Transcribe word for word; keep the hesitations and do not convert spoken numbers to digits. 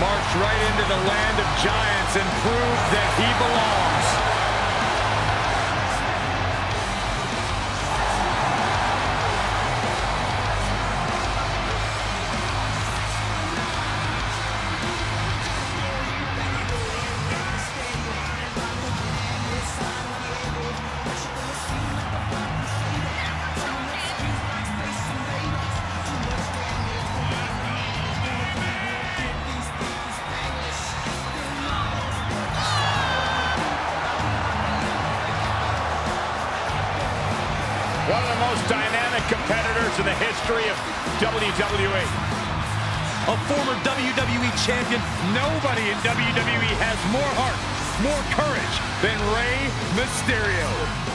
marched right into the land of giants and proved that he belongs. One of the most dynamic competitors in the history of W W E. A former W W E champion. Nobody in W W E has more heart, more courage than Rey Mysterio.